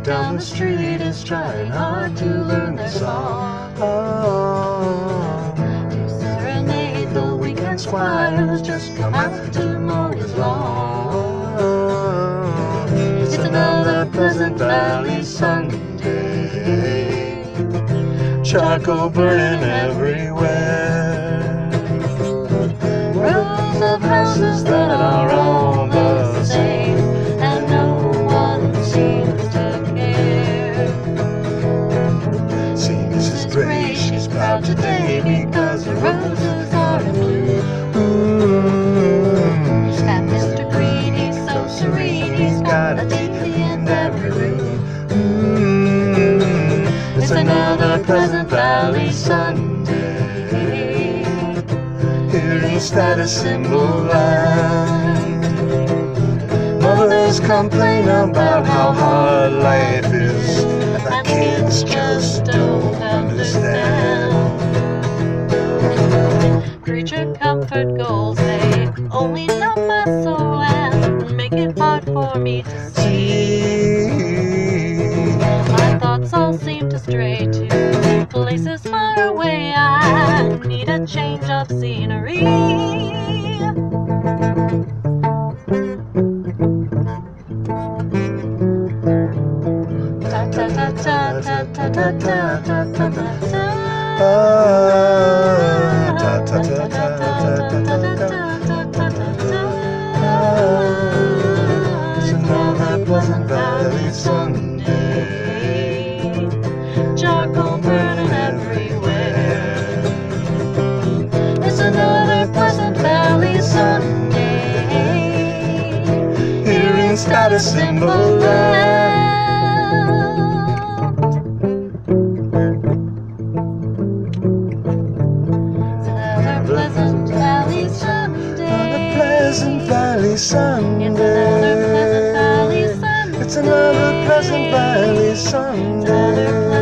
down the street is trying hard to learn the song. To serenade the weekend squire who's just come out to mow his lawn. It's another Pleasant Valley Sunday, charcoal burning everywhere, rows of houses that are all the same, and no one seems to care. See Mrs. Gray, she's proud today because the roses are in blue. And Mr. Green, he's so serene, he's got a daisy in every room. It's another Pleasant Valley Sunday here in status symbol land. Mothers complain about how hard life is, and the kids just don't understand. Creature comfort goals, they only numb my soul and make it hard for me to see. My thoughts all seem to stray to places far away. I need a change of scenery. Ta ta ta ta ta ta ta ta ta ta ta. It's another Pleasant Valley Sunday, charcoal burning everywhere. It's another Pleasant Valley Sunday here in status symbol land. Pleasant Valley Sunday. Pleasant Valley Sunday. It's another Pleasant Valley Sunday. It's another Pleasant Valley Sunday.